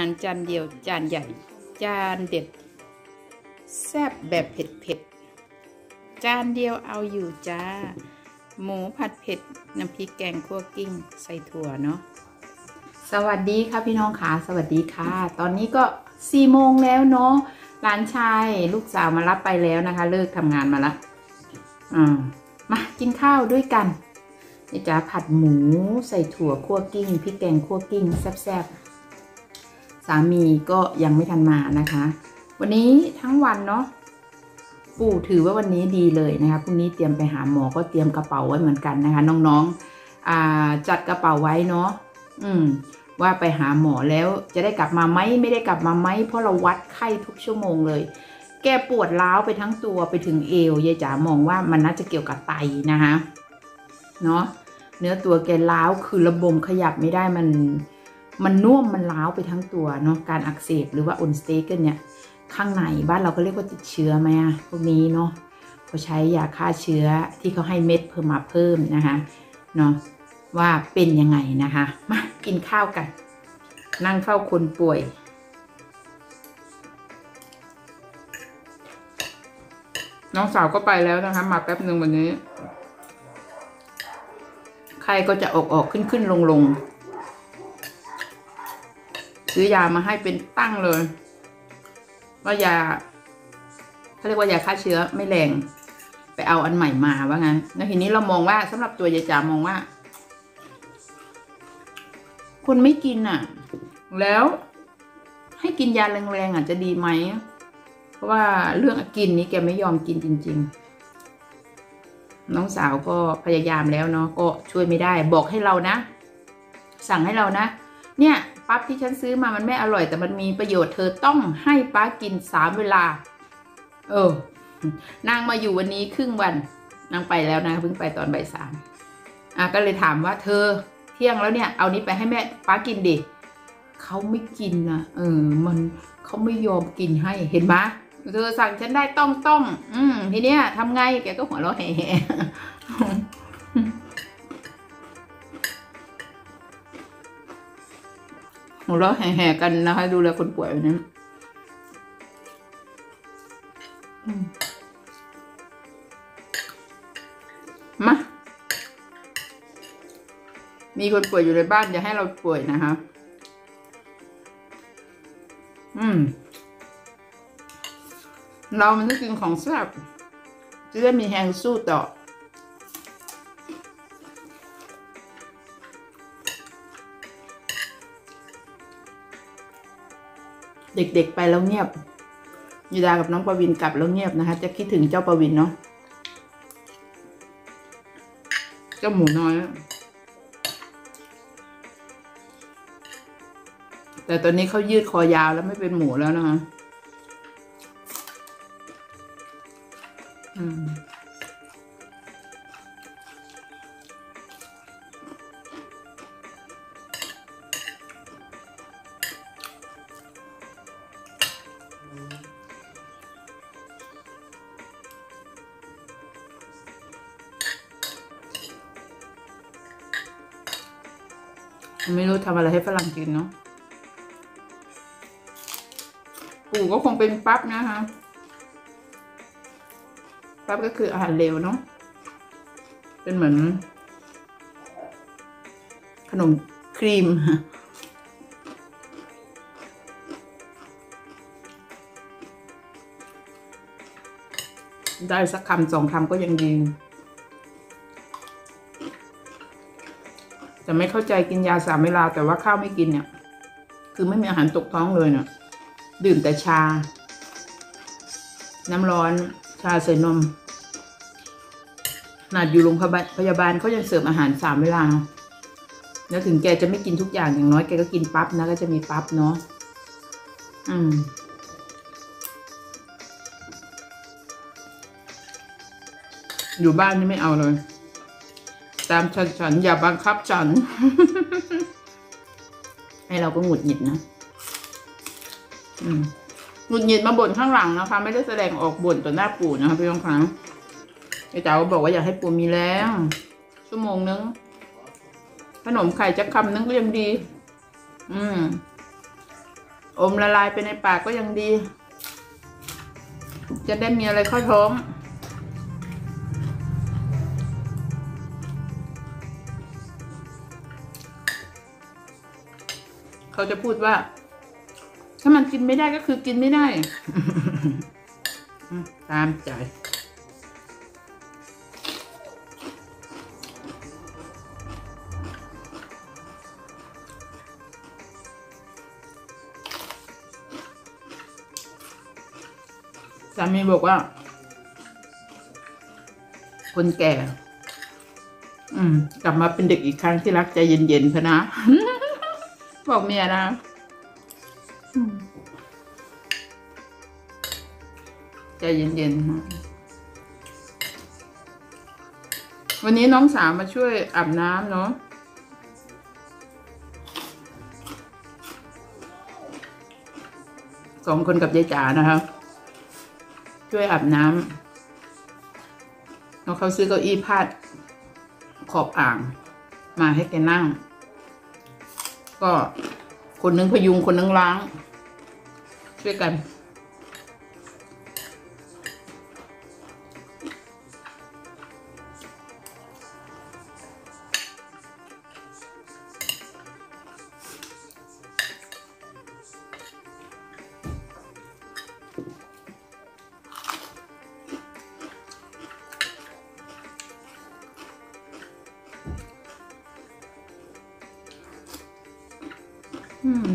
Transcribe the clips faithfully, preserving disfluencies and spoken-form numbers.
ารจานเดียวจานใหญ่จานเด็ดแซ่บแบบเผ็ดๆจานเดียวเอาอยู่จ้าหมูผัดเผ็ดน้ำพริกแกงคั่วกิ้งใส่ถั่วเนาะสวัสดีค่ะพี่น้องค่ะสวัสดีค่ะตอนนี้ก็สี่โมงแล้วเนาะหลานชายลูกสาวมารับไปแล้วนะคะเลิกทำงานมาละอ่ามากินข้าวด้วยกันนี่จ้าผัดหมูใส่ถั่วคั่วกิ้งพริกแกงคั่วกิ้งแซ่บๆสามีก็ยังไม่ทันมานะคะวันนี้ทั้งวันเนาะปู่ถือว่าวันนี้ดีเลยนะคะพรุ่งนี้เตรียมไปหาหมอก็เตรียมกระเป๋าไว้เหมือนกันนะคะน้องๆอ่าจัดกระเป๋าไว้เนาะอืมว่าไปหาหมอแล้วจะได้กลับมาไหมไม่ได้กลับมาไหมเพราะเราวัดไข้ทุกชั่วโมงเลยแกปวดร้าวไปทั้งตัวไปถึงเอวยายจ๋ามองว่ามันน่าจะเกี่ยวกับไตนะคะเนาะเนื้อตัวแกร้าวคือระบมขยับไม่ได้มันมันน่วมมันร้าวไปทั้งตัวเนาะการอักเสบหรือว่าออนสเตกกันเนี่ยข้างในบ้านเราก็เรียกว่าติดเชื้อไหมอะพวกนี้เนาะเขาใช้ยาฆ่าเชื้อที่เขาให้เม็ดเพิ่มมาเพิ่มนะคะเนาะว่าเป็นยังไงนะคะมากินข้าวกันนั่งเฝ้าคนป่วยน้องสาวก็ไปแล้วนะคะมาแป๊บหนึ่งวันนี้ใครก็จะออกออกขึ้นขึ้นลงลงซื้อยามาให้เป็นตั้งเลยว่ายาเขาเรียกว่ายาฆ่าเชื้อไม่แรงไปเอาอันใหม่มาว่างั้นแล้วทีนี้เรามองว่าสำหรับตัวยายจ๋ามองว่าคนไม่กินอ่ะแล้วให้กินยาแรงๆอ่ะจะดีไหมเพราะว่าเรื่องกินนี้แกไม่ยอมกินจริงๆน้องสาวก็พยายามแล้วเนาะก็ช่วยไม่ได้บอกให้เรานะสั่งให้เรานะเนี่ยปั๊บที่ฉันซื้อมามันไม่อร่อยแต่มันมีประโยชน์เธอต้องให้ป้ากินสามเวลาเออนางมาอยู่วันนี้ครึ่งวันนางไปแล้วนะเพิ่งไปตอนบ่ายสามอ่ะก็เลยถามว่าเธอเที่ยงแล้วเนี่ยเอานี้ไปให้แม่ป้ากินดิเขาไม่กินนะเออมันเขาไม่ยอมกินให้เห็นไหมเธอสั่งฉันได้ต้องต้องอืมทีเนี้ยทำไงแกก็หัวเราะแห่หัวเราะแห่กันนะคะดูแลคนป่วยวันนั้นมามีคนป่วยอยู่ในบ้านอย่าให้เราป่วยนะคะอืมเรามันต้องกินของแซ่บจะได้มีแรงสู้ต่อเด็กๆไปแล้วเงียบยูดากับน้องปวินกลับแล้วเงียบนะคะจะคิดถึงเจ้าปวินเนาะเจ้าหมูน้อยแต่ตอนนี้เขายืดคอยาวแล้วไม่เป็นหมูแล้วนะคะอืมไม่รู้ทำอะไรให้ฝรั่งกินเนาะปู่ก็คงเป็นปั๊บนะคะปั๊บก็คืออาหารเร็วเนาะเป็นเหมือนขนมครีมได้สักคำสองคำก็ยังดีแต่ไม่เข้าใจกินยาสามเวลาแต่ว่าข้าวไม่กินเนี่ยคือไม่มีอาหารตกท้องเลยเนี่ยดื่มแต่ชาน้ำร้อนชาใส่นมขนาดอยู่โรงพยาบาลเขายังเสิร์ฟอาหารสามเวลาแล้วถึงแกจะไม่กินทุกอย่างอย่างน้อยแกก็กินปั๊บนะก็จะมีปั๊บเนาะอืมอยู่บ้านนี่ไม่เอาเลยตามฉันฉันอย่าบังคับฉัน ให้เราก็หงุดหงิดนะหงุดหงิดมาบ่นข้างหลังนะคะไม่ได้แสดงออกบ่นต่อหน้าปู่นะคะพี่น้องครั้งไอ้เจ้าก็บอกว่าอยากให้ปู่มีแรงชั่วโมงนึงขนมไข่จะคำนึงก็ยังดี อืมอมละลายไปในปากก็ยังดีจะได้มีอะไรเข้าท้องเขาจะพูดว่าถ้ามันกินไม่ได้ก็คือกินไม่ได้ตามใจสามีบอกว่าคนแก่อืมกลับมาเป็นเด็กอีกครั้งที่รักใจเย็นๆพะนะ บอกเมียนะใจเย็นๆวันนี้น้องสาวมาช่วยอาบน้ำเนาะสองคนกับยายจ๋านะคะช่วยอาบน้ำแล้วเขาซื้อเก้าอี้พาดขอบอ่างมาให้แกนั่งก็คนนึงพยุงคนนึงล้างช่วยกันอืม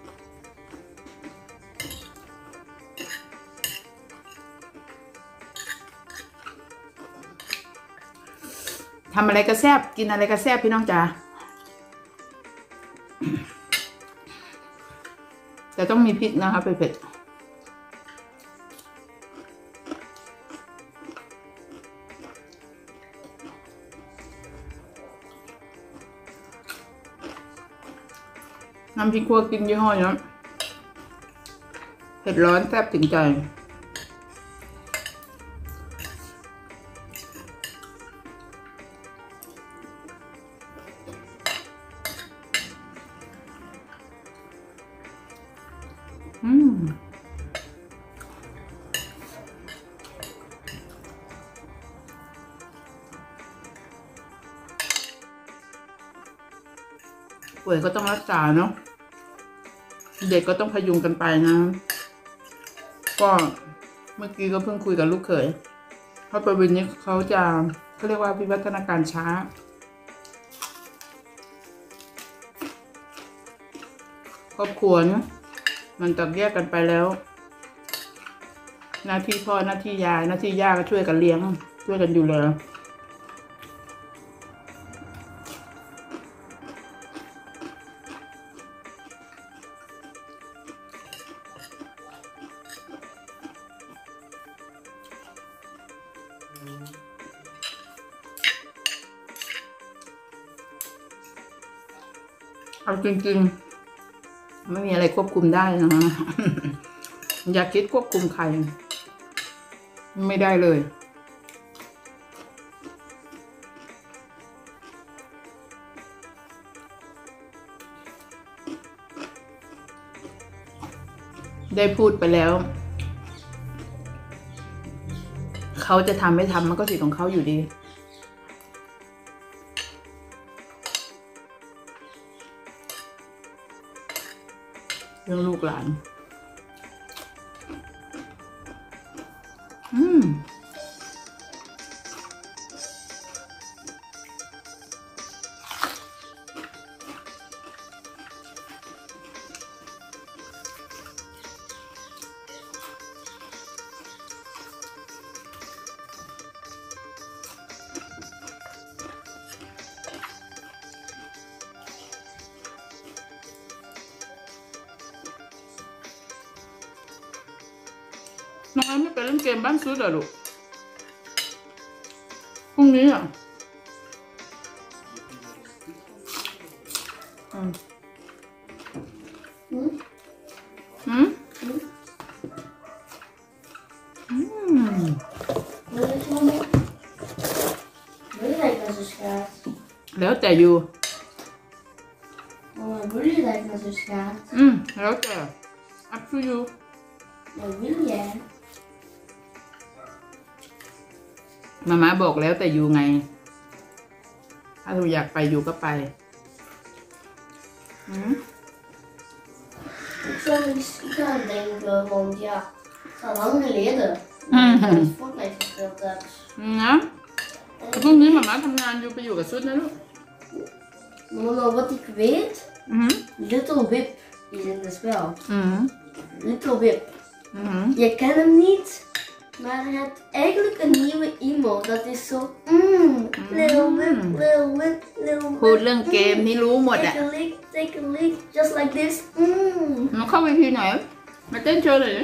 ทำอะไรก็แซ่บกินอะไรก็แซ่บพี่น้องจ๋าแต่ต้องมีพริกนะคะเผ็ดน้ำพริกคั่วกินยี่ห้อนี้เผ็ดร้อนแซ่บถึงใจอืมป่วยก็ต้องรักษาเนาะเด็กก็ต้องพยุงกันไปนะก็เมื่อกี้ก็เพิ่งคุยกับลูกเขยเพราะประวินนี้เขาจะเขาเรียกว่าวิวัฒนาการช้าครอบครัวนะมันแตกแยกกันไปแล้วหน้าที่พ่อหน้าที่ยายหน้าที่ย่าก็ช่วยกันเลี้ยงช่วยกันดูแลเอาจริงๆไม่มีอะไรควบคุมได้นะ อย่าคิดควบคุมใครไม่ได้เลยได้พูดไปแล้วเขาจะทำไม่ทำมันก็สิทธิ์ของเขาอยู่ดีเรื่องลูกหลานอืมน้องไอ้ไม่ไปเล่นเกมบ้านซุดเหรอลูกพรุ่งนี้อ่ะอืมอืมอืมอืม แล้วแต่อยู่ Wil je dat ik naar zus ga? อืมแล้วแต่ up to you Wat wil jij? มาม่าบอกแล้วแต่อยู่ไงถ้าหนูอยากไปอยู่ก็ไปอืม Ik zou eens gaan denken, want ja, het is al lang geleden Mhm. dat ik Fortnite gespeeld heb. นะพรุ่งนี้มาม่าทำงานอยู่ไปอยู่กับชุดนะลูก Maar wat ik weet, อืม Little Whip is in het spel. อืม Little Whip. อืม Je kent hem niet, maar hij heeft eigenlijk een nieuwe emote. Dat is zo, mmm, Little Whip, Little Whip, Little Whip. พูดเรื่องเกมนี่รู้หมด Take อ่ะ a lick, take a lick, just like this. Mmm. มาเข้าไปทีไหนมาเต้นโชว์เลย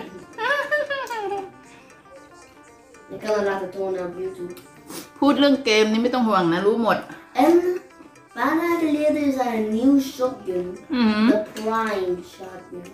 Je kan het laten tonen op YouTube. พูดเรื่องเกมนี่ไม่ต้องห่วงนะรู้หมด En een paar dagen geleden is er een nieuw shotgun. อืม De Prime shotgun.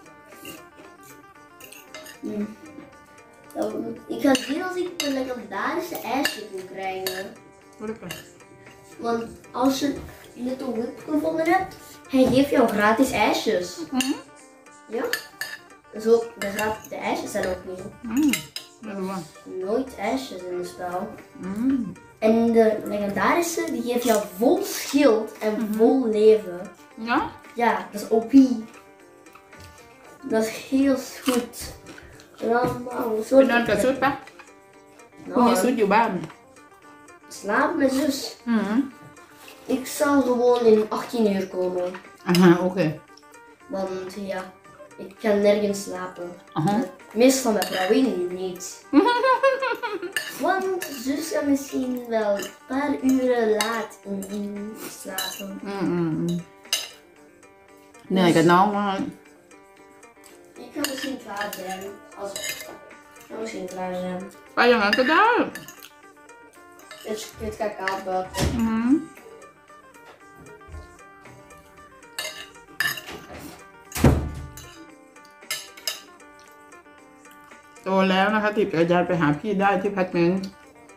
Hmm. Nou, ik ga zien als ik een legendarische ijsje kan krijgen. พูดเลยก่อน Want als je Little Whip gevonden hebt, hij geeft jou gratis ijsjes. อืม Ja? Dus ook, de, gratis, de ijsjes zijn ook nieuw. อืมไม่รู้อ่ะ Nooit ijsjes in het spel. อืม En de legendarische, die geeft jou vol schild en vol leven. เนาะ Ja, dat is O P. Dat is heel goed. Allemaal ไป zo. นอนกับชุดปะพรุ่งนี้ชุด Nou, อยู่บ้าน slaap met zus. อืม Ik zal gewoon in achttien uur komen. อ่าฮะโอเค Want ja, ik kan nergens slapen. Aha. Meestal met Prawin niet. Want zus kan misschien wel een paar uren laat in slapen. อืมอืมอืมเหนื่อยกับน้องมาก Ik kan misschien klaar zijn. Als ik kan misschien klaar zijn. ไปอย่างนั้นก็ได้ Dus dit ga ik aanbuiten. อืมโตแล้วนะคะติดจักรยานไปหาพี่ได้ที่พัทเมนต์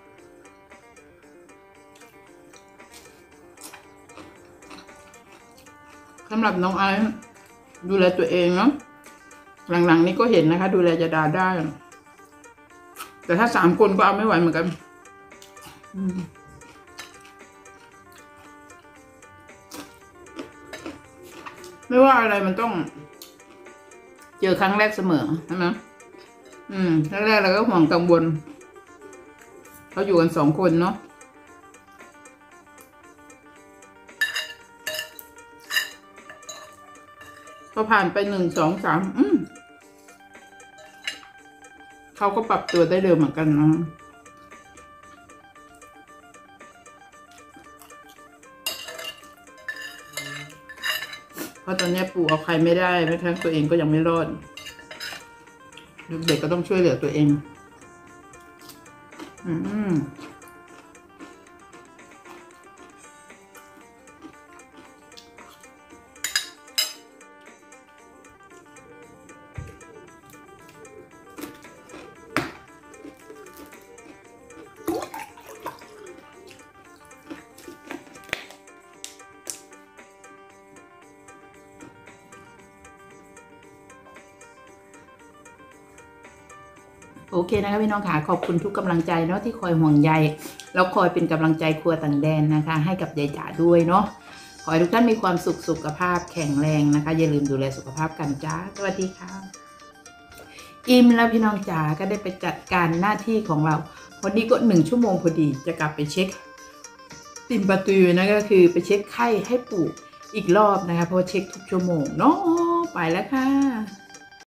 สำหรับน้องไอซ์ดูแลตัวเองเนาะหลังๆนี้ก็เห็นนะคะ ดูแลจะดาได้ แต่ถ้าสามคนก็เอาไม่ไหวเหมือนกันไม่ว่าอะไรมันต้อง เจอครั้งแรกเสมอใช่ไหมอืมแรกๆเราก็ห่วงกังวลเขาอยู่กันสองคนเนาะพอผ่านไปหนึ่งสองสามอืมเขาก็ปรับตัวได้เร็วเหมือนกันนะเพราะตอนนี้ปู่เอาใครไม่ได้แม้ทั้งตัวเองก็ยังไม่รอดเด็กก็ต้องช่วยเหลือตัวเองอืมโอเคนะคะพี่น้องค่ะขอบคุณทุกกำลังใจเนาะที่คอยห่วงใยแล้วคอยเป็นกำลังใจครัวต่างแดนนะคะให้กับยายจ๋าด้วยเนาะขอให้ทุกท่านมีความสุขสุขภาพแข็งแรงนะคะอย่าลืมดูแลสุขภาพกันจ้าสวัสดีค่ะอิ่มแล้วพี่น้องจ๋าก็ได้ไปจัดการหน้าที่ของเราวันนี้ก็หนึ่งชั่วโมงพอดีจะกลับไปเช็คติมประตูนะก็คือไปเช็คไข้ให้ปู่อีกรอบนะคะเพราะว่าเช็คทุกชั่วโมงเนาะไปแล้วค่ะ